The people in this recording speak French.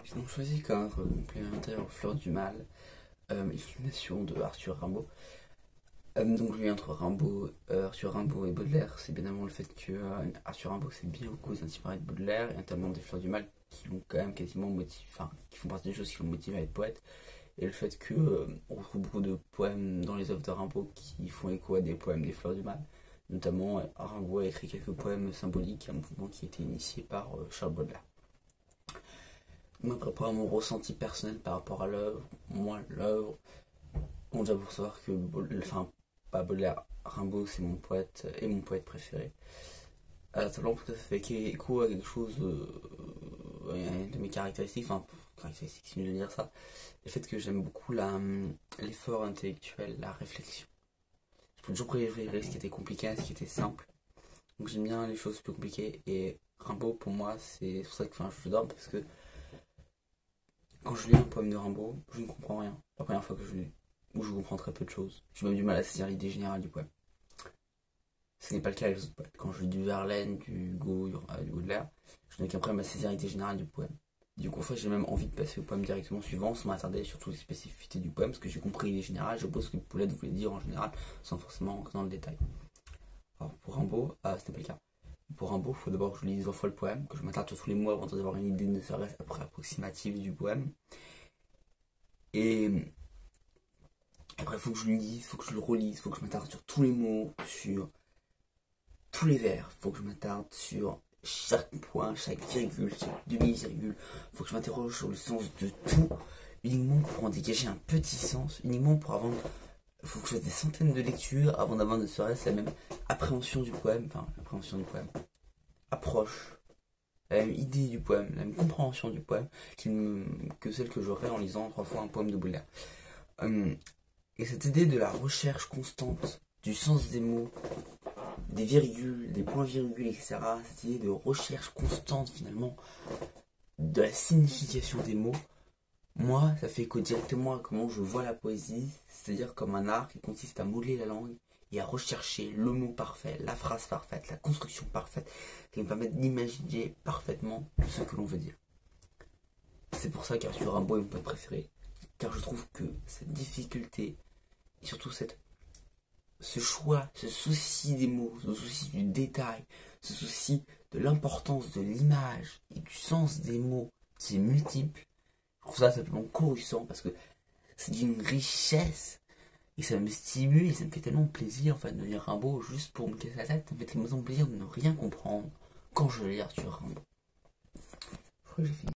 Ils ont choisi comme œuvre complémentaire aux Fleurs du Mal, Illumination de Arthur Rimbaud. Donc le lien entre Arthur Rimbaud et Baudelaire, c'est bien avant le fait que Arthur Rimbaud s'est bien beaucoup inspiré de Baudelaire, et notamment des Fleurs du Mal qui l'ont quand même quasiment motivé, enfin qui font partie des choses qui l'ont motivé à être poète, et le fait que on retrouve beaucoup de poèmes dans les œuvres de Rimbaud qui font écho à des poèmes des Fleurs du Mal. Notamment, Rimbaud a écrit quelques poèmes symboliques, un mouvement qui a été initié par Charles Baudelaire. Moi, par rapport à mon ressenti personnel par rapport à l'œuvre, moi, l'œuvre, bon, déjà pour savoir que, pas Baudelaire, Rimbaud, c'est mon poète et mon poète préféré. Simplement parce que ça fait écho à quelque chose de mes caractéristiques, caractéristiques, c'est mieux de dire ça. Le fait que j'aime beaucoup l'effort intellectuel, la réflexion. Je peux toujours préférer ce qui était compliqué, ce qui était simple. Donc j'aime bien les choses plus compliquées, et Rimbaud, pour moi, c'est pour ça que je dors, parce que quand je lis un poème de Rimbaud, je ne comprends rien. La première fois que je lis, ou je comprends très peu de choses. J'ai même du mal à saisir l'idée générale du poème. Ce n'est pas le cas avec les autres poètes. Quand je lis du Verlaine, du Hugo, du Baudelaire, je n'ai qu'un problème à saisir l'idée générale du poème. Du coup, en fait, j'ai même envie de passer au poème directement suivant, sans m'attarder sur toutes les spécificités du poème, parce que j'ai compris l'idée générale, je pense ce que Paulette voulait dire en général, sans forcément rentrer dans le détail. Alors, pour Rimbaud, ce n'est pas le cas. Pour Rimbaud, il faut d'abord que je lise 2 fois le poème, que je m'attarde sur tous les mots avant d'avoir une idée ne serait-ce approximative du poème. Et après, il faut que je le lise, il faut que je le relise, il faut que je m'attarde sur tous les mots, sur tous les vers, il faut que je m'attarde sur chaque point, chaque virgule, chaque demi-virgule, il faut que je m'interroge sur le sens de tout, uniquement pour en dégager un petit sens, uniquement pour avoir... Il faut que je fasse des centaines de lectures avant d'avoir ne serait-ce la même appréhension du poème, approche, la même idée du poème, la même compréhension du poème que celle que j'aurais en lisant 3 fois un poème de Baudelaire. Et cette idée de la recherche constante du sens des mots, des virgules, des points-virgules, etc., cette idée de recherche constante finalement de la signification des mots, moi, ça fait écho directement à comment je vois la poésie, c'est-à-dire comme un art qui consiste à modeler la langue et à rechercher le mot parfait, la phrase parfaite, la construction parfaite, qui me permettent d'imaginer parfaitement ce que l'on veut dire. C'est pour ça qu'Arthur Rimbaud est mon poète préféré, car je trouve que cette difficulté, et surtout ce choix, ce souci des mots, ce souci du détail, ce souci de l'importance de l'image et du sens des mots qui est multiple, je trouve ça simplement cohérent parce que c'est d'une richesse et ça me stimule et ça me fait tellement plaisir de lire Rimbaud juste pour me casser la tête. Ça me fait tellement plaisir de ne rien comprendre quand je lis Arthur Rimbaud. Je crois que j'ai fini.